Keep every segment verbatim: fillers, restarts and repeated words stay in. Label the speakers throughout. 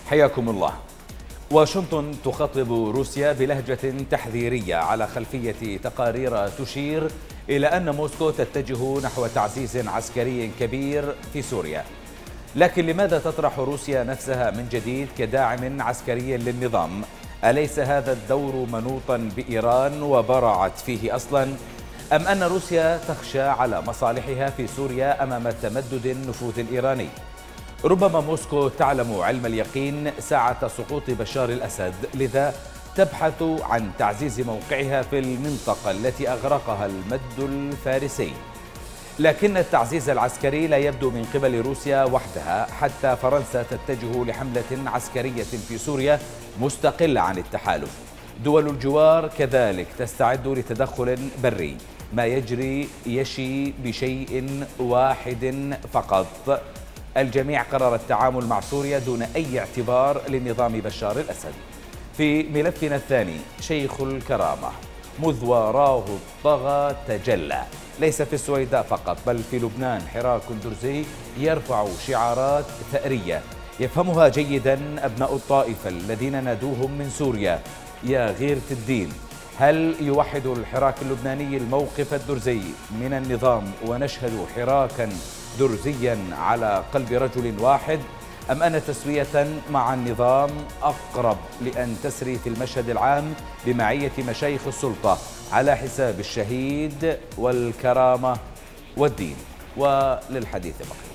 Speaker 1: حياكم الله. واشنطن تخاطب روسيا بلهجة تحذيرية على خلفية تقارير تشير إلى أن موسكو تتجه نحو تعزيز عسكري كبير في سوريا. لكن لماذا تطرح روسيا نفسها من جديد كداعم عسكري للنظام؟ أليس هذا الدور منوطا بإيران وبرعت فيه أصلا؟ أم أن روسيا تخشى على مصالحها في سوريا أمام تمدد النفوذ الإيراني؟ ربما موسكو تعلم علم اليقين ساعة سقوط بشار الأسد، لذا تبحث عن تعزيز موقعها في المنطقة التي أغرقها المد الفارسي. لكن التعزيز العسكري لا يبدو من قبل روسيا وحدها، حتى فرنسا تتجه لحملة عسكرية في سوريا مستقلة عن التحالف. دول الجوار كذلك تستعد لتدخل بري. ما يجري يشي بشيء واحد فقط: الجميع قرر التعامل مع سوريا دون أي اعتبار لنظام بشار الأسد. في ملفنا الثاني، شيخ الكرامة مذ وراه الطغى تجلى. ليس في السويداء فقط، بل في لبنان حراك درزي يرفع شعارات ثأرية يفهمها جيدا أبناء الطائفة الذين نادوهم من سوريا يا غيرة الدين. هل يوحد الحراك اللبناني الموقف الدرزي من النظام ونشهد حراكا درزيا على قلب رجل واحد، أم أن تسوية مع النظام أقرب لأن تسري في المشهد العام بمعية مشايخ السلطة على حساب الشهيد والكرامة والدين؟ وللحديث بقية.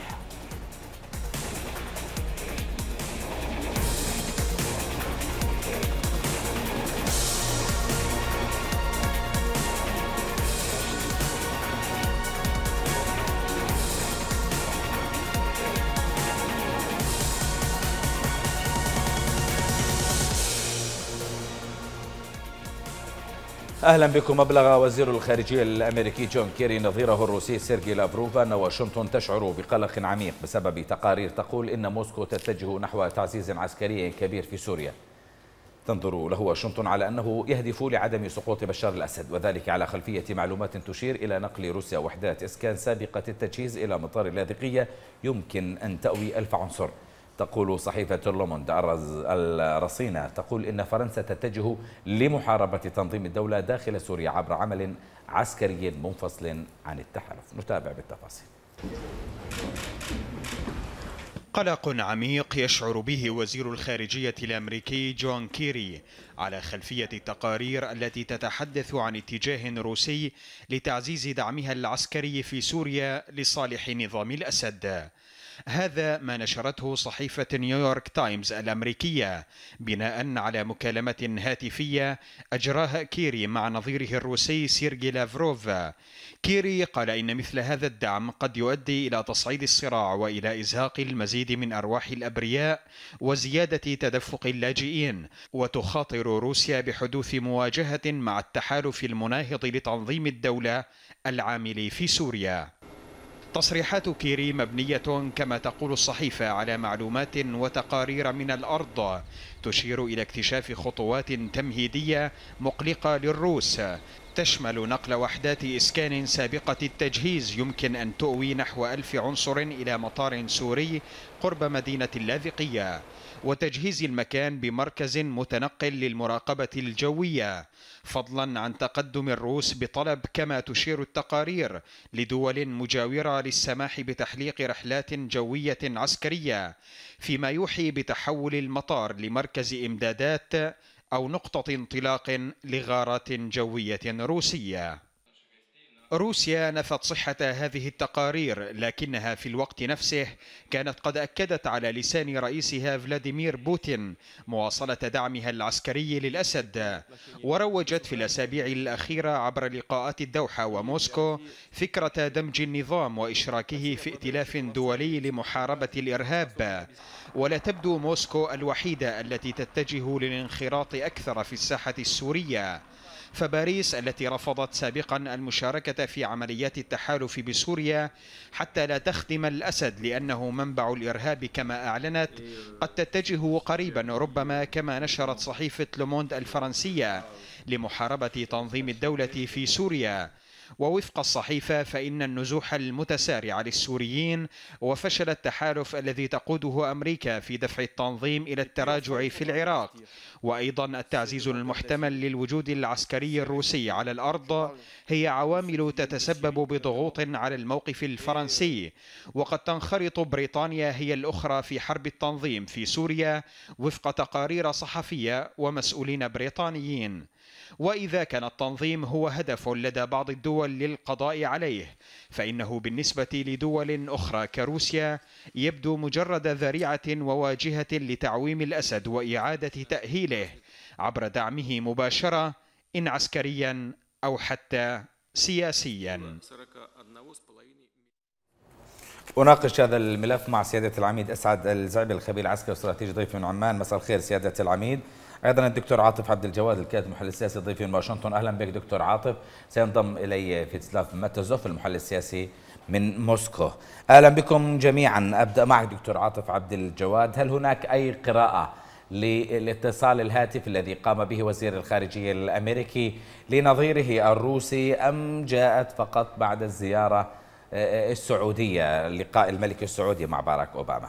Speaker 1: أهلا بكم. أبلغ وزير الخارجية الأمريكي جون كيري نظيره الروسي سيرجي لافروف أن واشنطن تشعر بقلق عميق بسبب تقارير تقول إن موسكو تتجه نحو تعزيز عسكري كبير في سوريا. تنظر له واشنطن على أنه يهدف لعدم سقوط بشار الأسد، وذلك على خلفية معلومات تشير إلى نقل روسيا وحدات إسكان سابقة التجهيز إلى مطار اللاذقية يمكن أن تأوي ألف عنصر. تقول صحيفة لوموند الرصينة تقول إن فرنسا تتجه لمحاربة تنظيم الدولة داخل سوريا عبر عمل عسكري منفصل عن التحالف. نتابع بالتفاصيل.
Speaker 2: قلق عميق يشعر به وزير الخارجية الأمريكي جون كيري على خلفية التقارير التي تتحدث عن اتجاه روسي لتعزيز دعمها العسكري في سوريا لصالح نظام الأسد. هذا ما نشرته صحيفة نيويورك تايمز الأمريكية بناء على مكالمة هاتفية أجراها كيري مع نظيره الروسي سيرجي لافروف. كيري قال إن مثل هذا الدعم قد يؤدي إلى تصعيد الصراع وإلى إزهاق المزيد من أرواح الأبرياء وزيادة تدفق اللاجئين، وتخاطر روسيا بحدوث مواجهة مع التحالف المناهض لتنظيم الدولة العامل في سوريا. تصريحات كيري مبنية كما تقول الصحيفة على معلومات وتقارير من الأرض تشير إلى اكتشاف خطوات تمهيدية مقلقة للروس تشمل نقل وحدات إسكان سابقة التجهيز يمكن أن تؤوي نحو ألف عنصر إلى مطار سوري قرب مدينة اللاذقية، وتجهيز المكان بمركز متنقل للمراقبة الجوية، فضلا عن تقدم الروس بطلب كما تشير التقارير لدول مجاورة للسماح بتحليق رحلات جوية عسكرية، فيما يوحي بتحول المطار لمركز إمدادات أو نقطة انطلاق لغارات جوية روسية. روسيا نفت صحة هذه التقارير، لكنها في الوقت نفسه كانت قد أكدت على لسان رئيسها فلاديمير بوتين مواصلة دعمها العسكري للأسد، وروجت في الأسابيع الأخيرة عبر لقاءات الدوحة وموسكو فكرة دمج النظام وإشراكه في ائتلاف دولي لمحاربة الإرهاب. ولا تبدو موسكو الوحيدة التي تتجه للانخراط أكثر في الساحة السورية، فباريس التي رفضت سابقا المشاركة في عمليات التحالف بسوريا حتى لا تخدم الأسد لأنه منبع الإرهاب كما أعلنت، قد تتجه قريبا ربما كما نشرت صحيفة لوموند الفرنسية لمحاربة تنظيم الدولة في سوريا. ووفق الصحيفة فإن النزوح المتسارع للسوريين وفشل التحالف الذي تقوده أمريكا في دفع التنظيم إلى التراجع في العراق، وأيضا التعزيز المحتمل للوجود العسكري الروسي على الأرض هي عوامل تتسبب بضغوط على الموقف الفرنسي، وقد تنخرط بريطانيا هي الأخرى في حرب التنظيم في سوريا وفق تقارير صحفية ومسؤولين بريطانيين. وإذا كان التنظيم هو هدف لدى بعض الدول للقضاء عليه، فإنه بالنسبة لدول أخرى كروسيا يبدو مجرد ذريعة وواجهة لتعويم الأسد وإعادة تأهيله عبر دعمه مباشرة إن عسكريا أو حتى سياسيا.
Speaker 1: أناقش هذا الملف مع سيادة العميد أسعد الزعبي الخبير العسكري والاستراتيجي ضيفي من عمان. مساء الخير سيادة العميد. أيضا الدكتور عاطف عبد الجواد الكاتب المحلل السياسي ضيفي من واشنطن. أهلا بك دكتور عاطف. سينضم إلي فيتسلاف ماتوزوف المحلل السياسي من موسكو. أهلا بكم جميعا. أبدأ معك دكتور عاطف عبد الجواد، هل هناك أي قراءة للاتصال الهاتف الذي قام به وزير الخارجية الأمريكي لنظيره الروسي، أم جاءت فقط بعد الزيارة السعودية، لقاء الملك السعودي مع باراك أوباما؟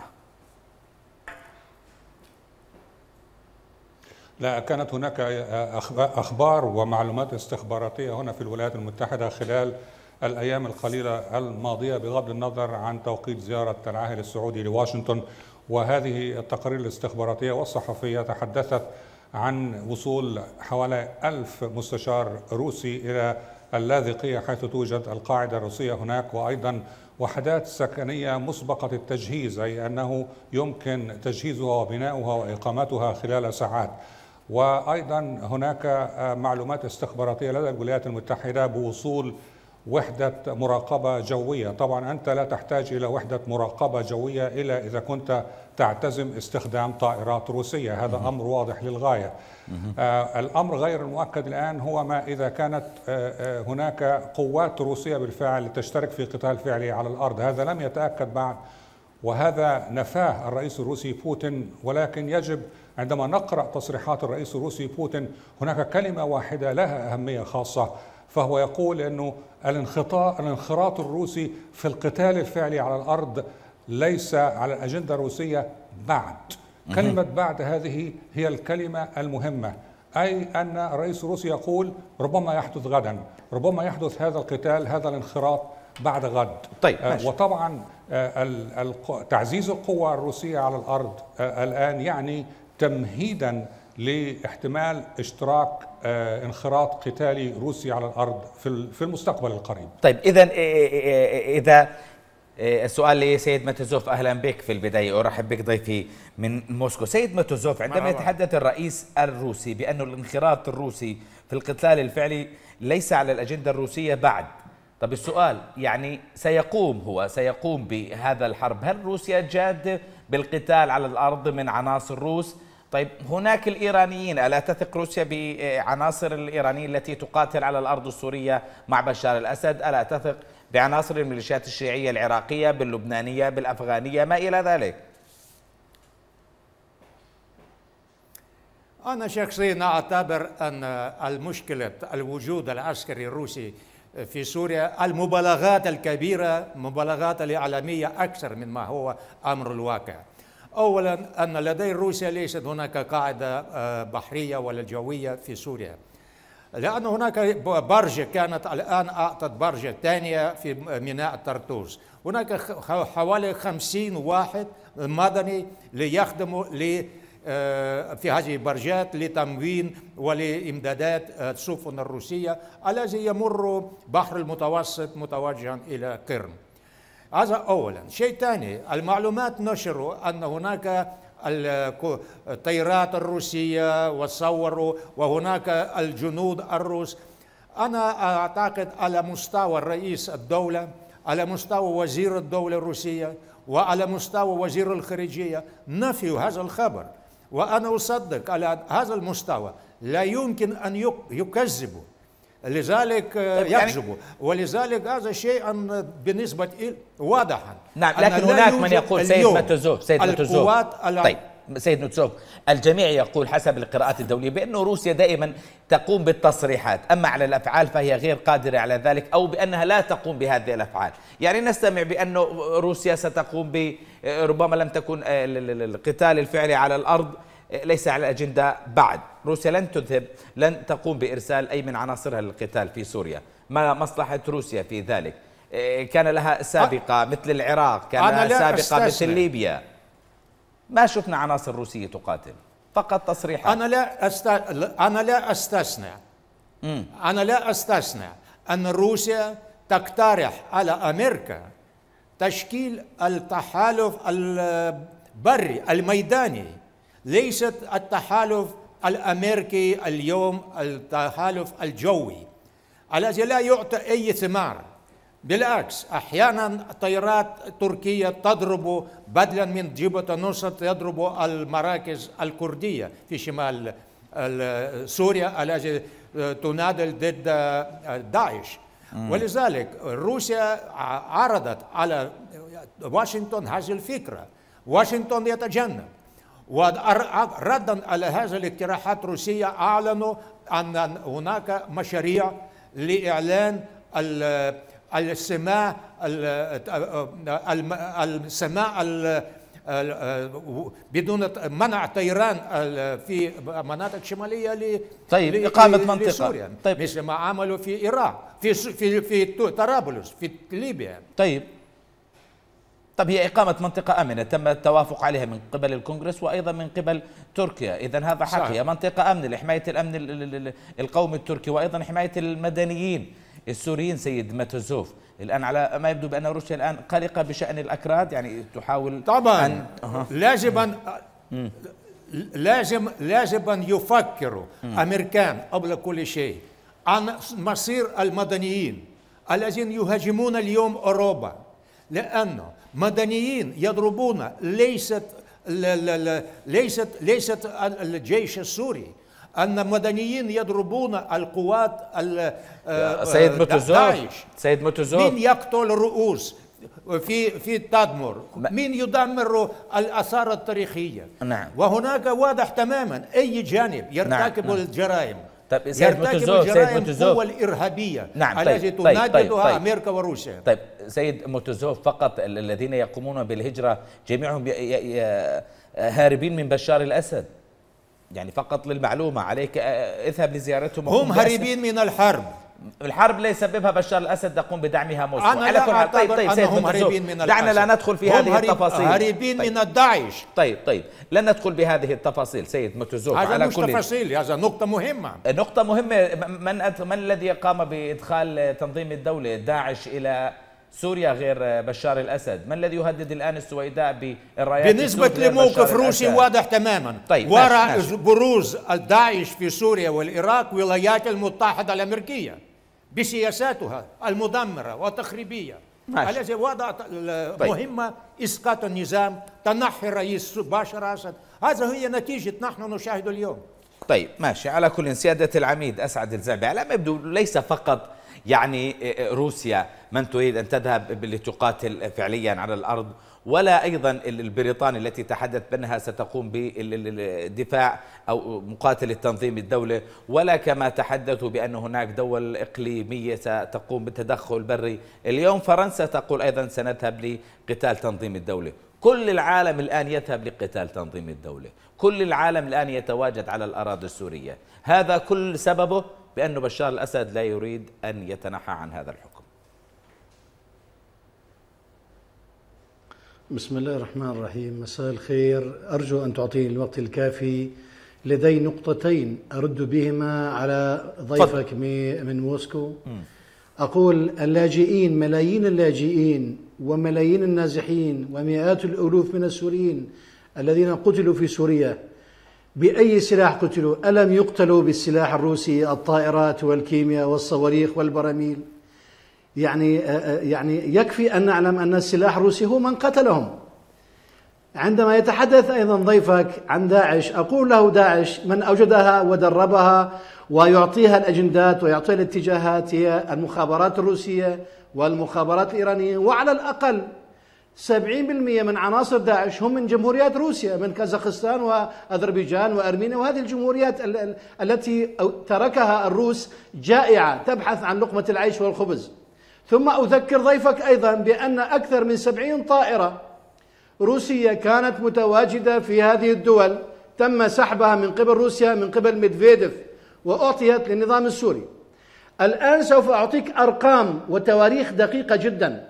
Speaker 3: لا، كانت هناك أخبار ومعلومات استخباراتية هنا في الولايات المتحدة خلال الأيام القليلة الماضية بغض النظر عن توقيت زيارة العاهل السعودي لواشنطن، وهذه التقارير الاستخباراتية والصحفية تحدثت عن وصول حوالي ألف مستشار روسي إلى اللاذقية حيث توجد القاعدة الروسية هناك، وأيضا وحدات سكنية مسبقة التجهيز، أي أنه يمكن تجهيزها وبناؤها وإقامتها خلال ساعات. وأيضا هناك معلومات استخباراتية لدى الولايات المتحدة بوصول وحدة مراقبة جوية. طبعا أنت لا تحتاج إلى وحدة مراقبة جوية إلا إذا كنت تعتزم استخدام طائرات روسية، هذا أمر واضح للغاية. آه الأمر غير المؤكد الآن هو ما إذا كانت آه هناك قوات روسية بالفعل تشترك في قتال فعلي على الأرض، هذا لم يتأكد بعد، وهذا نفاه الرئيس الروسي بوتين. ولكن يجب عندما نقرأ تصريحات الرئيس الروسي بوتين هناك كلمة واحدة لها أهمية خاصة، فهو يقول أنه الانخراط الانخراط الروسي في القتال الفعلي على الأرض ليس على الأجندة الروسية بعد. كلمة بعد هذه هي الكلمة المهمة، أي أن الرئيس الروسي يقول ربما يحدث غدا، ربما يحدث هذا القتال، هذا الانخراط بعد غد.
Speaker 1: طيب
Speaker 3: آه وطبعا آه تعزيز القوى الروسية على الأرض آه الآن يعني تمهيدا لاحتمال اشتراك آه انخراط قتالي روسي على الأرض في في المستقبل القريب.
Speaker 1: طيب إذا إذا السؤال لسيد ماتوزوف، أهلا بك في البداية، أرحب بك ضيفي من موسكو. سيد ماتوزوف، عندما يتحدث الرئيس الروسي بأن الانخراط الروسي في القتال الفعلي ليس على الأجندة الروسية بعد، طب السؤال يعني سيقوم هو سيقوم بهذا الحرب، هل روسيا جاد بالقتال على الأرض من عناصر روس؟ طيب هناك الإيرانيين، ألا تثق روسيا بعناصر الإيرانيين التي تقاتل على الأرض السورية مع بشار الأسد؟ ألا تثق بعناصر الميليشيات الشيعية العراقية باللبنانية بالأفغانية ما إلى ذلك؟
Speaker 4: أنا شخصيا أعتبر أن المشكلة الوجود العسكري الروسي في سوريا المبالغات الكبيرة، مبالغات الإعلامية أكثر من ما هو أمر الواقع. أولا أن لدي روسيا ليست هناك قاعدة بحرية ولا جوية في سوريا، لأن هناك برجة كانت الآن أعطت برجة ثانية في ميناء طرطوس. هناك حوالي خمسين واحد مدني ليخدموا في هذه البرجات لتموين ولإمدادات السفن الروسية الذي يمر بحر المتوسط متوجها إلى قرم. هذا أولا. شيء ثاني، المعلومات نشروا أن هناك الطيارات الروسية وصوروا وهناك الجنود الروس. أنا أعتقد على مستوى رئيس الدولة، على مستوى وزير الدولة الروسية، وعلى مستوى وزير الخارجية نفي هذا الخبر، وأنا أصدق على هذا المستوى لا يمكن أن يكذبوا، لذلك يكذبوا، ولذلك هذا شيء بالنسبة واضحا.
Speaker 1: نعم، لكن هناك من يقول سيد ماتوزوف سيد ماتوزوف
Speaker 4: القوات
Speaker 1: طيب سيد نوتسوف، الجميع يقول حسب القراءات الدولية بأن روسيا دائما تقوم بالتصريحات، أما على الأفعال فهي غير قادرة على ذلك، أو بأنها لا تقوم بهذه الأفعال. يعني نستمع بأن روسيا ستقوم ب ربما لم تكن القتال الفعلي على الأرض ليس على الأجندة بعد. روسيا لن تذهب لن تقوم بإرسال أي من عناصرها للقتال في سوريا. ما مصلحة روسيا في ذلك؟ كان لها سابقة مثل العراق، كان لها سابقة مثل ليبيا. ما شفنا عناصر روسية تقاتل، فقط تصريحات.
Speaker 4: أنا لا أست... أنا لا أستثنى م. أنا لا أستثنى أن روسيا تقترح على أمريكا تشكيل التحالف البري الميداني، ليست التحالف الأمريكي اليوم التحالف الجوي الذي لا يعطي أي ثمار. بالعكس، أحيانا طيارات تركية تضرب بدلا من جبهة النصرة تضرب المراكز الكردية في شمال سوريا التي تناضل ضد داعش. ولذلك روسيا عرضت على واشنطن هذه الفكرة، واشنطن يتجنب، وردا على هذه الاقتراحات الروسية أعلنوا أن هناك مشاريع لإعلان السماع السماع بدون منع طيران في مناطق شمالية
Speaker 1: طيب إقامة منطقة
Speaker 4: لسوريا، طيب مثل ما عملوا في العراق، في في في طرابلس، في ليبيا.
Speaker 1: طيب طب هي إقامة منطقة آمنة تم التوافق عليها من قبل الكونغرس وأيضا من قبل تركيا، إذن هذا حق، هي منطقة آمنة لحماية الأمن القومي التركي وأيضا حماية المدنيين السوريين. سيد ماتوزوف، الآن على ما يبدو بأن روسيا الآن قلقة بشأن الأكراد، يعني تحاول
Speaker 4: طبعا
Speaker 1: أن... أه.
Speaker 4: لازم لازم لازم أن يفكروا الأمريكان قبل كل شيء عن مصير المدنيين الذين يهاجمون اليوم أوروبا، لأنه مدنيين يضربون ليست ليست ليست الجيش السوري، أن مدنيين يضربون القوات
Speaker 1: سيد ماتوزوف سيد ماتوزوف
Speaker 4: مين يقتل الرؤوس في في تدمر، مين يدمر الآثار التاريخية.
Speaker 1: نعم.
Speaker 4: وهناك واضح تماما أي جانب يرتكب نعم. الجرائم،
Speaker 1: طيب سيد ماتوزوف سيد ماتوزوف
Speaker 4: القوى الإرهابية
Speaker 1: نعم.
Speaker 4: التي
Speaker 1: طيب. طيب.
Speaker 4: تناددها
Speaker 1: طيب.
Speaker 4: أمريكا وروسيا.
Speaker 1: طيب سيد ماتوزوف، فقط الذين يقومون بالهجرة جميعهم هاربين من بشار الأسد، يعني فقط للمعلومة عليك اذهب لزيارتهم.
Speaker 4: هم هاربين من الحرب،
Speaker 1: الحرب اللي يسببها بشار الأسد تقوم بدعمها موسكو.
Speaker 4: أنا لا أعتبر طيب طيب أنهم هاربين من الأسد،
Speaker 1: دعنا لا ندخل في هذه التفاصيل.
Speaker 4: هاربين طيب. من الداعش.
Speaker 1: طيب طيب لن ندخل بهذه التفاصيل سيد ماتوزوف.
Speaker 4: هذا على مش كل تفاصيل، هذا نقطة مهمة.
Speaker 1: نقطة مهمة. من أد... من الذي قام بإدخال تنظيم الدولة داعش إلى سوريا غير بشار الأسد؟ من الذي يهدد الآن السويداء بالرايات؟
Speaker 4: بالنسبة لموقف روسي واضح تماما.
Speaker 1: طيب
Speaker 4: وراء بروز الداعش في سوريا والعراق الولايات المتحدة الأمريكية بسياساتها المدمرة والتخريبية التي وضعت طيب. مهمة إسقاط النظام، تنحي الرئيس بشار الأسد. هذا هي نتيجة نحن نشاهد اليوم.
Speaker 1: طيب ماشي. على كل، سيادة العميد أسعد الزعبي، على ما يبدو ليس فقط يعني روسيا من تريد أن تذهب لتقاتل فعليا على الأرض، ولا أيضا البريطانيا التي تحدث بأنها ستقوم بالدفاع أو مقاتلة تنظيم الدولة، ولا كما تحدثوا بأن هناك دول إقليمية ستقوم بالتدخل البري. اليوم فرنسا تقول أيضا سنذهب لقتال تنظيم الدولة. كل العالم الآن يذهب لقتال تنظيم الدولة، كل العالم الآن يتواجد على الأراضي السورية. هذا كل سببه بأن بشار الأسد لا يريد أن يتنحى عن هذا الحكم.
Speaker 5: بسم الله الرحمن الرحيم. مساء الخير، أرجو أن تعطيني الوقت الكافي. لدي نقطتين أرد بهما على ضيفك من موسكو. م. أقول اللاجئين، ملايين اللاجئين وملايين النازحين ومئات الألوف من السوريين الذين قتلوا في سوريا بأي سلاح قتلوا؟ ألم يقتلوا بالسلاح الروسي، الطائرات والكيمياء والصواريخ والبراميل؟ يعني يعني يكفي أن نعلم أن السلاح الروسي هو من قتلهم. عندما يتحدث أيضا ضيفك عن داعش، أقول له داعش من أوجدها ودربها ويعطيها الأجندات ويعطيها الاتجاهات هي المخابرات الروسية والمخابرات الإيرانية، وعلى الأقل سبعين بالمئة من عناصر داعش هم من جمهوريات روسيا، من كازاخستان وأذربيجان وأرمينيا، وهذه الجمهوريات التي تركها الروس جائعة تبحث عن لقمة العيش والخبز. ثم أذكر ضيفك أيضا بأن أكثر من سبعين طائرة روسية كانت متواجدة في هذه الدول تم سحبها من قبل روسيا من قبل ميدفيديف وأعطيت للنظام السوري. الآن سوف أعطيك أرقام وتواريخ دقيقة جدا.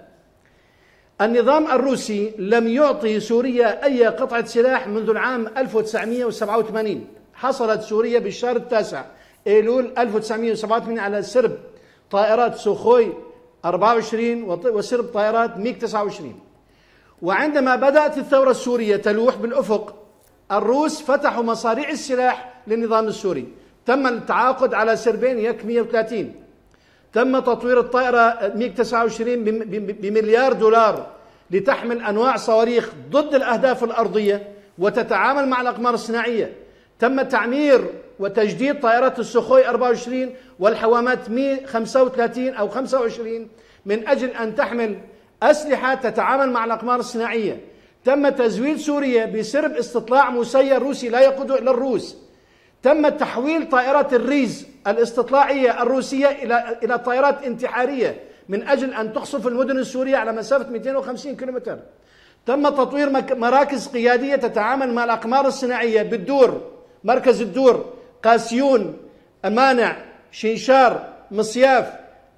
Speaker 5: النظام الروسي لم يعطي سوريا أي قطعة سلاح منذ العام ألف وتسعمئة وسبعة وثمانين. حصلت سوريا بالشهر التاسع أيلول ألف وتسعمئة وسبعة وثمانين على سرب طائرات سوخوي أربعة وعشرين وسرب طائرات ميغ تسعة وعشرين. وعندما بدأت الثورة السورية تلوح بالأفق، الروس فتحوا مصاريع السلاح للنظام السوري. تم التعاقد على سربين يك مئة وثلاثين. تم تطوير الطائرة ميغ تسعة وعشرين بمليار دولار لتحمل أنواع صواريخ ضد الأهداف الأرضية وتتعامل مع الأقمار الصناعية. تم تعمير وتجديد طائرات السخوي أربعة وعشرين والحوامات ميغ خمسة وثلاثين أو خمسة وعشرين من أجل أن تحمل أسلحة تتعامل مع الأقمار الصناعية. تم تزويد سوريا بسرب استطلاع مسير روسي لا يقوده إلا الروس. تم تحويل طائرات الريز الاستطلاعية الروسية إلى إلى طائرات انتحارية من أجل أن تقصف المدن السورية على مسافة مئتين وخمسين كيلومتر. تم تطوير مراكز قيادية تتعامل مع الأقمار الصناعية بالدور، مركز الدور، قاسيون، مانع، شنشار، مصياف،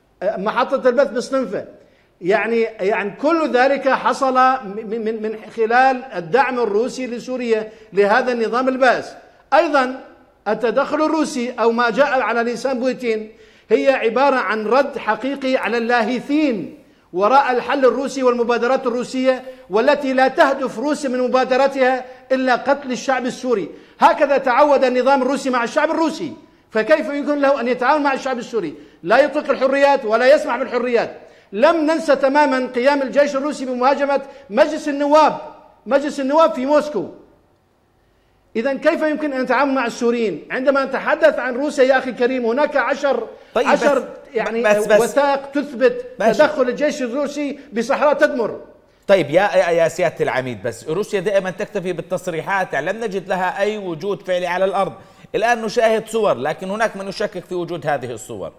Speaker 5: محطة البث بصنفة. يعني يعني كل ذلك حصل من من من خلال الدعم الروسي لسوريا لهذا النظام البائس. أيضا التدخل الروسي أو ما جاء على لسان بوتين هي عبارة عن رد حقيقي على اللاهثين وراء الحل الروسي والمبادرات الروسية، والتي لا تهدف روسيا من مبادراتها إلا قتل الشعب السوري. هكذا تعود النظام الروسي مع الشعب الروسي، فكيف يمكن له أن يتعامل مع الشعب السوري؟ لا يطلق الحريات ولا يسمح بالحريات. لم ننسى تماما قيام الجيش الروسي بمهاجمة مجلس النواب مجلس النواب في موسكو. إذا كيف يمكن أن نتعامل مع السوريين؟ عندما نتحدث عن روسيا يا أخي الكريم هناك عشر
Speaker 1: طيب
Speaker 5: عشر
Speaker 1: بس
Speaker 5: يعني
Speaker 1: بس بس
Speaker 5: وثائق تثبت
Speaker 1: ماشي.
Speaker 5: تدخل الجيش الروسي بصحراء تدمر.
Speaker 1: طيب يا يا سيادة العميد، بس روسيا دائما تكتفي بالتصريحات، يعني لم نجد لها أي وجود فعلي على الأرض. الآن نشاهد صور، لكن هناك من يشكك في وجود هذه الصور.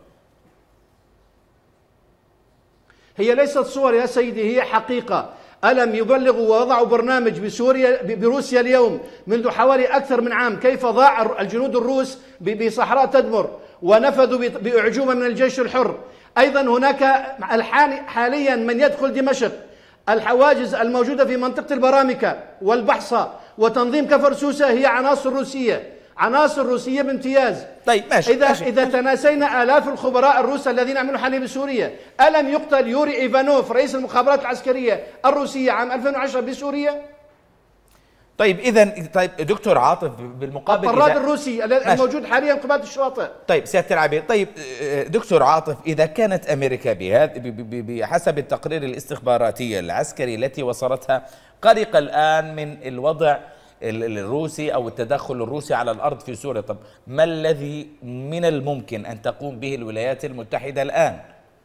Speaker 5: هي ليست صور يا سيدي، هي حقيقة. ألم يبلغوا ووضعوا برنامج بسوريا بروسيا اليوم منذ حوالي أكثر من عام كيف ضاع الجنود الروس بصحراء تدمر ونفذوا بأعجوبة من الجيش الحر. أيضا هناك حاليا من يدخل دمشق، الحواجز الموجودة في منطقة البرامكة والبحصة وتنظيم كفر سوسة هي عناصر روسية، عناصر روسية بامتياز.
Speaker 1: طيب ماشي
Speaker 5: إذا
Speaker 1: ماشي.
Speaker 5: إذا تناسينا آلاف الخبراء الروس الذين عملوا حاليا بسوريا، ألم يقتل يوري إيفانوف رئيس المخابرات العسكرية الروسية عام ألفين وعشرة بسوريا؟
Speaker 1: طيب إذا طيب دكتور عاطف بالمقابل
Speaker 5: الطراد الروسي الموجود حاليا قبالة الشواطئ.
Speaker 1: طيب سيادة العميد، طيب دكتور عاطف، إذا كانت أمريكا بحسب التقرير الاستخباراتي العسكري التي وصلتها قلقة الآن من الوضع الروسي أو التدخل الروسي على الأرض في سوريا، طب ما الذي من الممكن أن تقوم به الولايات المتحدة الآن؟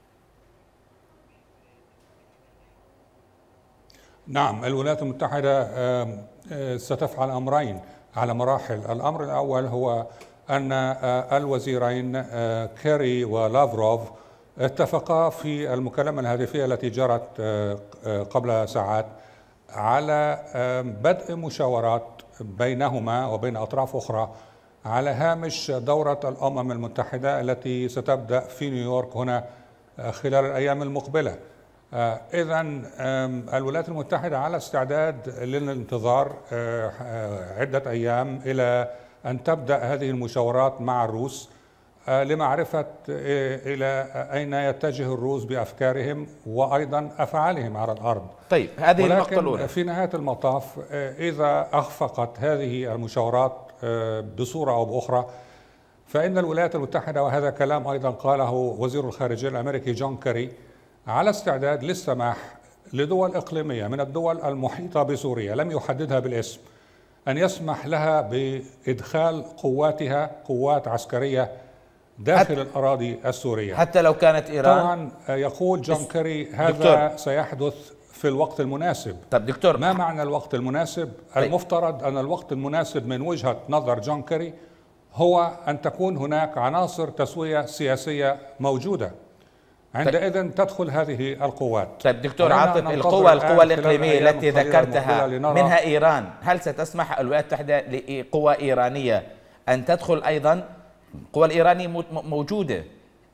Speaker 3: نعم، الولايات المتحدة ستفعل أمرين على مراحل. الأمر الأول هو أن الوزيرين كيري ولافروف اتفقا في المكالمة الهاتفية التي جرت قبل ساعات على بدء مشاورات بينهما وبين أطراف أخرى على هامش دورة الأمم المتحدة التي ستبدأ في نيويورك هنا خلال الأيام المقبلة. إذن الولايات المتحدة على استعداد للانتظار عدة أيام إلى أن تبدأ هذه المشاورات مع الروس لمعرفة إلى أين يتجه الروس بأفكارهم وأيضا أفعالهم على الأرض.
Speaker 1: طيب هذه النقطة الأولى.
Speaker 3: في نهاية المطاف إذا أخفقت هذه المشاورات بصورة أو بأخرى فإن الولايات المتحدة، وهذا كلام أيضا قاله وزير الخارجية الأمريكي جون كيري، على استعداد للسماح لدول إقليمية من الدول المحيطة بسوريا لم يحددها بالاسم أن يسمح لها بإدخال قواتها، قوات عسكرية داخل الأراضي السورية
Speaker 1: حتى لو كانت إيران.
Speaker 3: طبعا يقول جون كيري هذا
Speaker 1: دكتور.
Speaker 3: سيحدث في الوقت المناسب.
Speaker 1: طب دكتور،
Speaker 3: ما معنى الوقت المناسب؟
Speaker 1: طيب.
Speaker 3: المفترض أن الوقت المناسب من وجهة نظر جون كيري هو أن تكون هناك عناصر تسوية سياسية موجودة، عندئذ تدخل هذه القوات.
Speaker 1: طيب دكتور عاطف، القوى القوى الإقليمية التي ذكرتها منها إيران، هل ستسمح الولايات المتحدة لقوى إيرانية أن تدخل أيضا؟ القوى الإيرانية موجودة.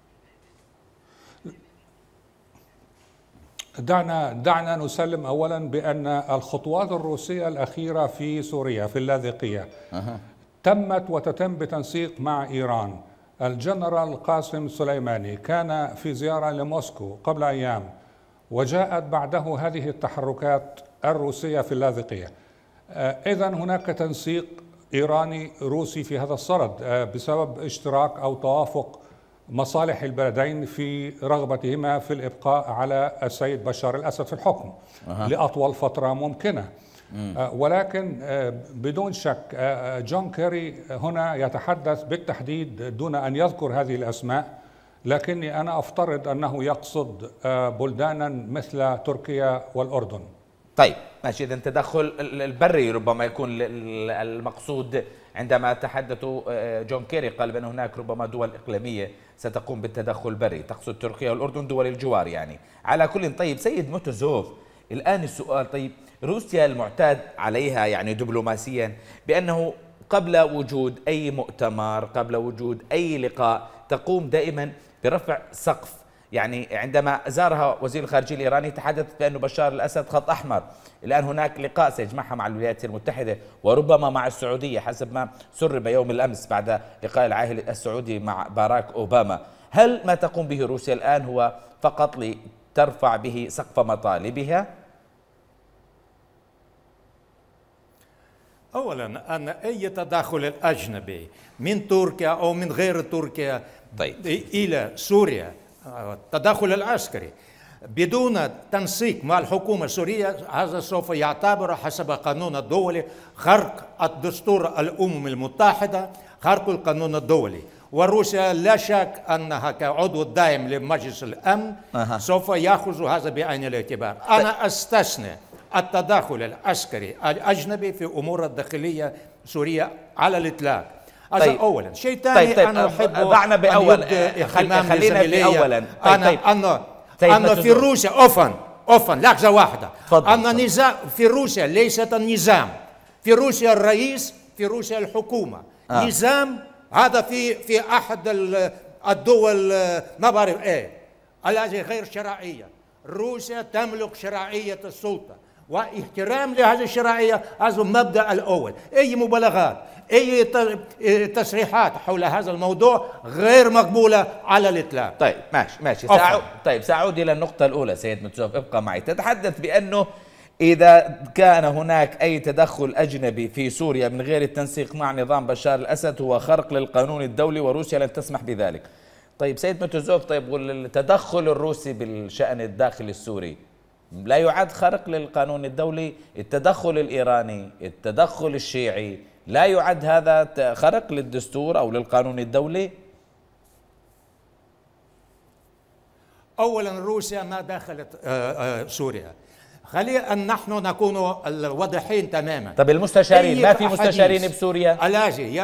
Speaker 3: دعنا دعنا نسلم أولا بأن الخطوات الروسية الأخيرة في سوريا في اللاذقية أه. تمت وتتم بتنسيق مع إيران. الجنرال قاسم سليماني كان في زيارة لموسكو قبل أيام، وجاءت بعده هذه التحركات الروسية في اللاذقية. إذن هناك تنسيق إيراني روسي في هذا الصدد بسبب اشتراك أو توافق مصالح البلدين في رغبتهما في الإبقاء على السيد بشار الأسد في الحكم أه. لأطول فترة ممكنة. أه ولكن أه بدون شك أه جون كيري هنا يتحدث بالتحديد دون أن يذكر هذه الأسماء، لكني أنا أفترض أنه يقصد أه بلدانا مثل تركيا والأردن.
Speaker 1: طيب ماشي، إذا التدخل البري ربما يكون المقصود عندما تحدثوا. جون كيري قال بأن هناك ربما دول إقليمية ستقوم بالتدخل البري، تقصد تركيا والأردن، دول الجوار يعني. على كل، طيب سيد موتوزوف، الآن السؤال، طيب روسيا المعتاد عليها يعني دبلوماسيا بأنه قبل وجود أي مؤتمر، قبل وجود أي لقاء، تقوم دائما برفع سقف. يعني عندما زارها وزير الخارجية الإيراني تحدث بأنه بشار الأسد خط أحمر. الآن هناك لقاء سيجمعها مع الولايات المتحدة وربما مع السعودية حسب ما سرب يوم الأمس بعد لقاء العاهل السعودي مع باراك أوباما. هل ما تقوم به روسيا الآن هو فقط لترفع به سقف مطالبها؟
Speaker 4: أولا أن أي تدخل أجنبي من تركيا أو من غير تركيا طيب. إلى سوريا، التدخل العسكري بدون تنسيق مع الحكومة السورية، هذا سوف يعتبر حسب قانون الدولي خرق الدستور الأمم المتحدة، خرق القانون الدولي. وروسيا لا شك أنها كعضو دائم لمجلس الأمن أه. سوف يأخذ هذا بعين الاعتبار. أنا أستثني التدخل العسكري الأجنبي في أمور الداخلية سوريا على الإطلاق. هذا طيب. أولا. شيء ثاني طيب طيب. أنا أحب
Speaker 1: ضعنا بأول خلينا بأولا
Speaker 4: طيب أنا طيب. أنا طيب أنا في روسيا أوفن أوفن لحظة واحدة أن نظام في روسيا ليست النظام، في روسيا الرئيس، في روسيا الحكومة آه. نظام هذا في في أحد الدول ما بعرف إيه التي غير شرعية. روسيا تملك شرعية السلطة واحترام لهذه الشرعية، هذا المبدأ الأول. أي مبالغات، أي تصريحات حول هذا الموضوع غير مقبولة على الإطلاق.
Speaker 1: طيب ماشي ماشي سأعود طيب سأعود إلى النقطة الأولى. سيد موتوزوف ابقى معي. تتحدث بأنه إذا كان هناك أي تدخل أجنبي في سوريا من غير التنسيق مع نظام بشار الأسد هو خرق للقانون الدولي وروسيا لن تسمح بذلك. طيب سيد موتوزوف، طيب والتدخل الروسي بالشأن الداخلي السوري لا يعد خرق للقانون الدولي؟ التدخل الإيراني، التدخل الشيعي، لا يعد هذا خرق للدستور أو للقانون الدولي؟
Speaker 4: أولا روسيا ما دخلت سوريا، خلينا أن نحن نكون واضحين تماما.
Speaker 1: طب المستشارين، ما في مستشارين بسوريا؟
Speaker 4: ألاجي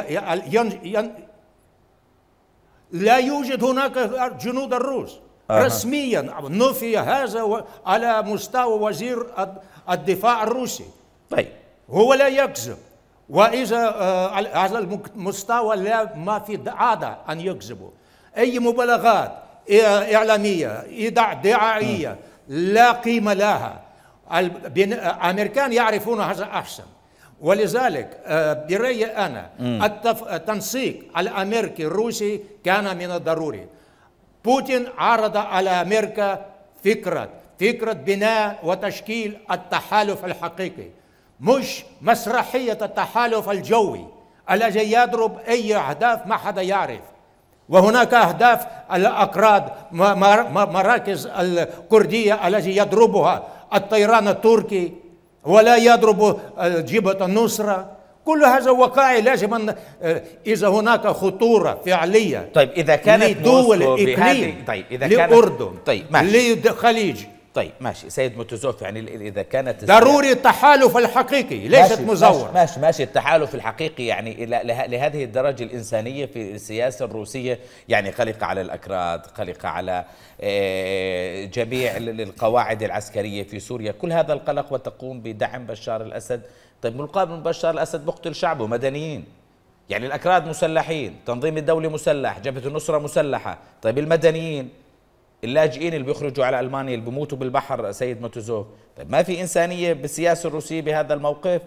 Speaker 4: لا يوجد هناك جنود الروس أه. رسميا نفي هذا على مستوى وزير الدفاع الروسي.
Speaker 1: طيب
Speaker 4: هو لا يكذب، وإذا هذا المستوى لا ما في عادة أن يكذبوا. أي مبالغات إعلامية دعائية لا قيمة لها. الأمريكان يعرفون هذا أحسن، ولذلك برأيي أنا التنسيق الأمريكي الروسي كان من الضروري. بوتين عرض على أمريكا فكرة فكرة بناء وتشكيل التحالف الحقيقي، مش مسرحية التحالف الجوي الذي يضرب أي أهداف ما حدا يعرف. وهناك أهداف الأكراد، مراكز الكردية التي يضربها الطيران التركي ولا يضرب جبهة النصرة. كل هذا وقائع لازم أن إذا هناك خطورة فعلية
Speaker 1: طيب إذا كانت
Speaker 4: لدول إقليم،
Speaker 1: طيب إذا
Speaker 4: لأردن،
Speaker 1: طيب
Speaker 4: للخليج،
Speaker 1: طيب ماشي سيد متزوف، يعني إذا كانت
Speaker 4: ضروري التحالف الحقيقي ليست مزور.
Speaker 1: ماشي, ماشي ماشي التحالف الحقيقي يعني لهذه الدرجة الإنسانية في السياسة الروسية، يعني قلقة على الأكراد، قلقة على جميع القواعد العسكرية في سوريا، كل هذا القلق وتقوم بدعم بشار الأسد. طيب مقابل بشار الأسد مقتل شعبه مدنيين، يعني الأكراد مسلحين، تنظيم الدولة مسلح، جبهة النصرة مسلحة، طيب المدنيين اللاجئين اللي بيخرجوا على ألمانيا اللي بيموتوا بالبحر سيد متزوف، طيب ما في إنسانية بالسياسة الروسية بهذا الموقف؟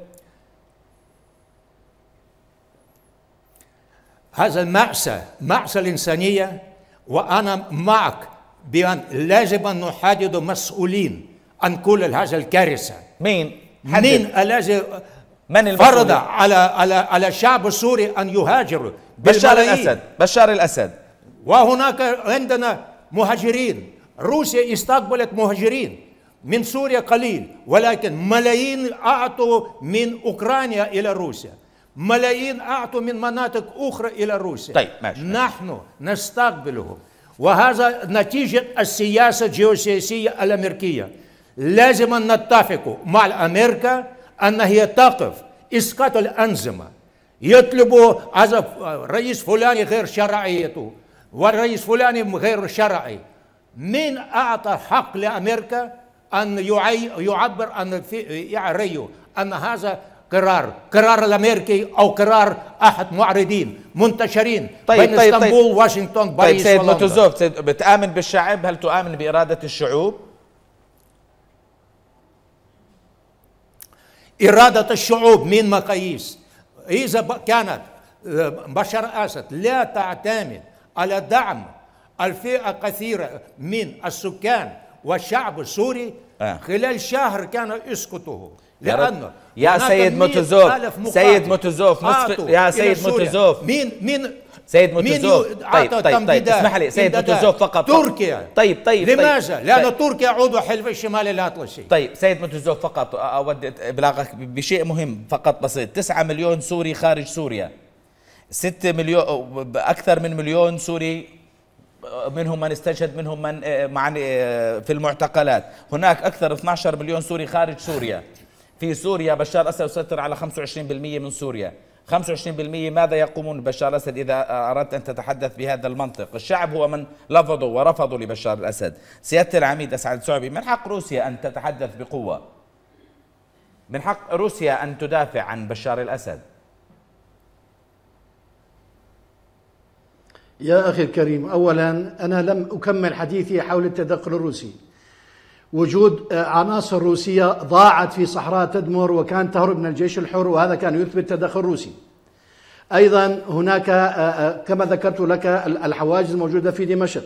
Speaker 4: هذا المأساة مأساة الإنسانية، وأنا معك بأن لازم أن نحدد مسؤولين عن كل هذا الكارثة.
Speaker 1: مين؟
Speaker 4: مين الذي
Speaker 1: من
Speaker 4: فرض على على على الشعب السوري أن يهاجروا؟
Speaker 1: بشار الأسد. بشار الأسد.
Speaker 4: وهناك عندنا مهاجرين، روسيا استقبلت مهاجرين من سوريا قليل، ولكن ملايين أعطوا من أوكرانيا إلى روسيا، ملايين أعطوا من مناطق أخرى إلى روسيا.
Speaker 1: طيب ماشي.
Speaker 4: نحن نستقبلهم، وهذا نتيجة السياسة الجيوسياسية الأمريكية. لازم أن نتفق مع أمريكا أن هي تقف إسقاط الأنظمة. يطلبوا هذا رئيس فلاني غير شرعيته والرئيس فلاني غير شرعي. من أعطى حق لأمريكا أن يعبر أن يعريوا أن هذا قرار قرار الأمريكي أو قرار أحد معارضين منتشرين
Speaker 1: طيب
Speaker 4: بين
Speaker 1: طيب
Speaker 4: اسطنبول
Speaker 1: طيب
Speaker 4: واشنطن
Speaker 1: طيب سيد
Speaker 4: ولندن.
Speaker 1: متزوف، بتآمن بالشعب؟ هل تؤمن بإرادة الشعوب؟
Speaker 4: إرادة الشعوب من مقاييس. إذا كانت بشار الأسد لا تعتمد على دعم الفئة كثيرة من السكان والشعب السوري آه. خلال شهر كان يسقطه، لأنه
Speaker 1: يا سيد متزوف سيد متزوف يا سيد متزوف
Speaker 4: مين مين
Speaker 1: سيد متزوف طيب طيب طيب اسمح لي سيد متزوف فقط
Speaker 4: تركيا.
Speaker 1: طيب طيب
Speaker 4: لماذا؟
Speaker 1: طيب
Speaker 4: لأن
Speaker 1: طيب
Speaker 4: تركيا عضو حلف الشمال الأطلسي.
Speaker 1: طيب سيد متزوف فقط أود إبلاغك بشيء مهم فقط بسيط. تسعة مليون سوري خارج سوريا، ستة مليون أكثر من مليون سوري منهم من استشهد، منهم من مع في المعتقلات، هناك أكثر من اثني عشر مليون سوري خارج سوريا. في سوريا بشار الأسد يسيطر على خمسة وعشرين بالمئة من سوريا. خمسة وعشرين بالمئة ماذا يقومون بشار الأسد إذا أردت أن تتحدث بهذا المنطق؟ الشعب هو من لفظوا ورفضوا لبشار الأسد. سيادة العميد أسعد السعبي، من حق روسيا أن تتحدث بقوة؟ من حق روسيا أن تدافع عن بشار الأسد؟
Speaker 5: يا أخي الكريم، أولا أنا لم أكمل حديثي حول التدخل الروسي. وجود عناصر روسية ضاعت في صحراء تدمر وكانت تهرب من الجيش الحر، وهذا كان يثبت تدخل روسي. أيضا هناك كما ذكرت لك الحواجز الموجودة في دمشق.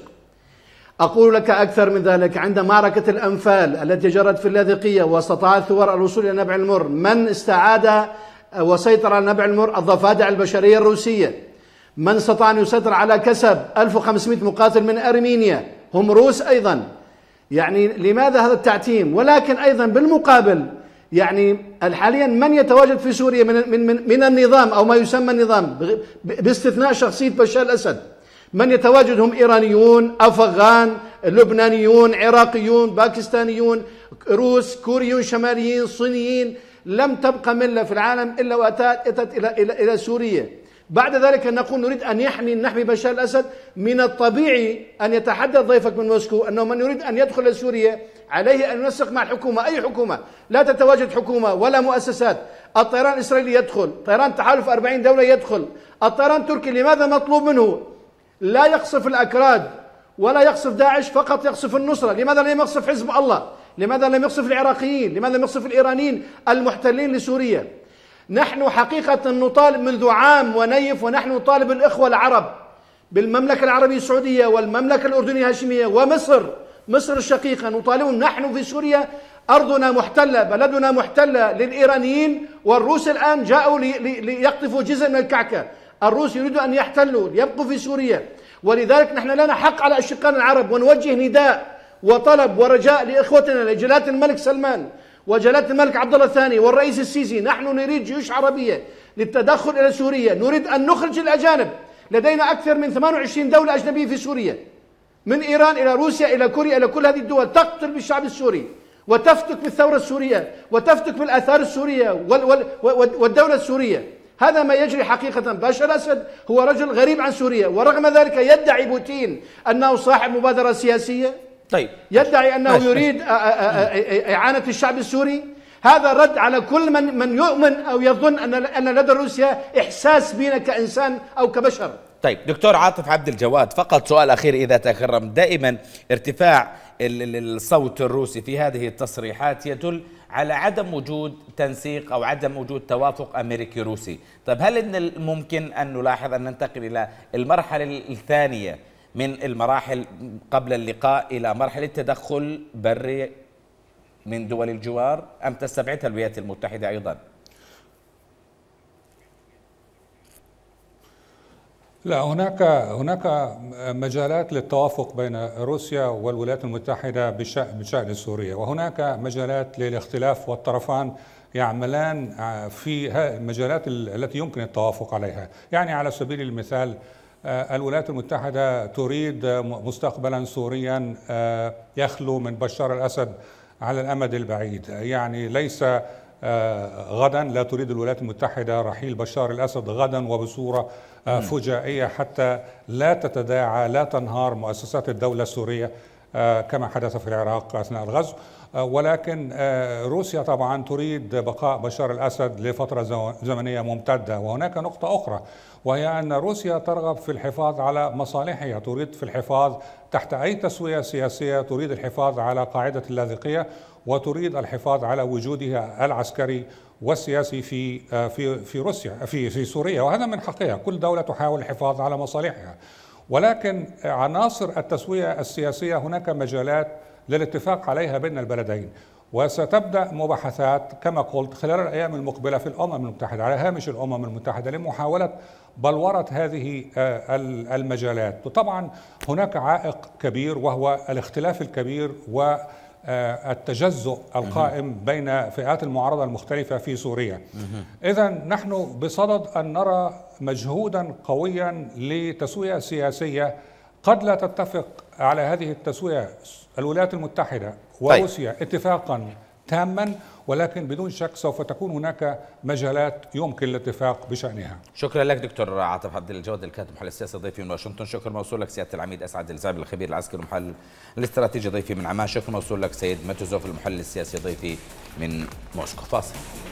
Speaker 5: أقول لك أكثر من ذلك، عند معركة الأنفال التي جرت في اللاذقية واستطاع الثوار الوصول إلى نبع المر، من استعاد وسيطر على نبع المر؟ الضفادع البشرية الروسية. من استطاع أن يسيطر على كسب ألف وخمسمئة مقاتل من أرمينيا هم روس أيضا. يعني لماذا هذا التعتيم؟ ولكن أيضا بالمقابل يعني حاليا من يتواجد في سوريا من, من, من, من النظام أو ما يسمى النظام باستثناء شخصية بشار الأسد، من يتواجد هم إيرانيون، أفغان، لبنانيون، عراقيون، باكستانيون، روس، كوريون شماليين، صينيين. لم تبقى ملة في العالم إلا وأتت إلى, إلى, إلى سوريا. بعد ذلك نقول نريد أن يحمي نحمي بشار الأسد. من الطبيعي أن يتحدث ضيفك من موسكو أنه من يريد أن يدخل لسوريا عليه أن ينسق مع الحكومة، أي حكومة، لا تتواجد حكومة ولا مؤسسات. الطيران الإسرائيلي يدخل، طيران تحالف أربعين دولة يدخل، الطيران التركي لماذا مطلوب منه؟ لا يقصف الأكراد ولا يقصف داعش، فقط يقصف النصرة. لماذا لم يقصف حزب الله؟ لماذا لم يقصف العراقيين؟ لماذا لم يقصف الإيرانيين المحتلين لسوريا؟ نحن حقيقة نطالب منذ عام ونيف، ونحن نطالب الإخوة العرب بالمملكة العربية السعودية والمملكة الأردنية الهاشمية ومصر، مصر الشقيقة، نطالبهم. نحن في سوريا أرضنا محتلة، بلدنا محتلة للإيرانيين، والروس الآن جاءوا ليقطفوا جزء من الكعكة. الروس يريدوا أن يحتلوا ليبقوا في سوريا، ولذلك نحن لنا حق على أشقائنا العرب، ونوجه نداء وطلب ورجاء لإخوتنا لجلالة الملك سلمان وجلالة الملك عبد الله الثاني والرئيس السيسي. نحن نريد جيوش عربية للتدخل إلى سوريا، نريد أن نخرج الأجانب. لدينا أكثر من ثمانية وعشرين دولة أجنبية في سوريا، من إيران إلى روسيا إلى كوريا إلى كل هذه الدول تقتل بالشعب السوري وتفتك بالثورة السورية وتفتك بالآثار السورية والدولة السورية. هذا ما يجري حقيقة. بشار الأسد هو رجل غريب عن سوريا، ورغم ذلك يدعي بوتين أنه صاحب مبادرة سياسية.
Speaker 1: طيب
Speaker 5: يدعي أنه يريد إعانة الشعب السوري. هذا رد على كل من من يؤمن أو يظن أن أن لدى روسيا إحساس بنا كإنسان أو كبشر.
Speaker 1: طيب دكتور عاطف عبد الجواد، فقط سؤال أخير إذا تكرم. دائما ارتفاع الصوت الروسي في هذه التصريحات يدل على عدم وجود تنسيق أو عدم وجود توافق أمريكي روسي. طيب هل من الممكن أن نلاحظ أن ننتقل إلى المرحلة الثانية من المراحل قبل اللقاء إلى مرحلة تدخل بري من دول الجوار، أم تستبعدها الولايات المتحدة أيضا؟
Speaker 3: لا، هناك هناك مجالات للتوافق بين روسيا والولايات المتحدة بشأن سوريا، وهناك مجالات للاختلاف، والطرفان يعملان في المجالات التي يمكن التوافق عليها. يعني على سبيل المثال الولايات المتحدة تريد مستقبلا سوريا يخلو من بشار الأسد على الأمد البعيد. يعني ليس غدا، لا تريد الولايات المتحدة رحيل بشار الأسد غدا وبصورة فجائية حتى لا تتداعى، لا تنهار مؤسسات الدولة السورية كما حدث في العراق أثناء الغزو. ولكن روسيا طبعا تريد بقاء بشار الأسد لفترة زمنية ممتدة. وهناك نقطة أخرى، وهي أن روسيا ترغب في الحفاظ على مصالحها، تريد في الحفاظ تحت أي تسوية سياسية، تريد الحفاظ على قاعدة اللاذقية، وتريد الحفاظ على وجودها العسكري والسياسي في في في روسيا في في سوريا. وهذا من حقها، كل دولة تحاول الحفاظ على مصالحها. ولكن عناصر التسوية السياسية هناك مجالات للاتفاق عليها بين البلدين، وستبدأ مباحثات كما قلت خلال الأيام المقبلة في الأمم المتحدة، على هامش الأمم المتحدة، لمحاولة بلورة هذه المجالات. وطبعا هناك عائق كبير وهو الاختلاف الكبير والتجزؤ القائم بين فئات المعارضة المختلفة في سوريا. إذا نحن بصدد أن نرى مجهودا قويا لتسوية سياسية قد لا تتفق على هذه التسوية الولايات المتحدة وروسيا طيب. اتفاقا تاما، ولكن بدون شك سوف تكون هناك مجالات يمكن الاتفاق بشأنها.
Speaker 1: شكرا لك دكتور عاطف عبد الجواد الكاتب محلل السياسي ضيفي من واشنطن. شكر موصول لك سيادة العميد أسعد الزعبي الخبير العسكري والمحلل الاستراتيجي ضيفي من عمان. شكر موصول لك سيد ماتوزوف المحلل السياسي ضيفي من موسكو. فاصل.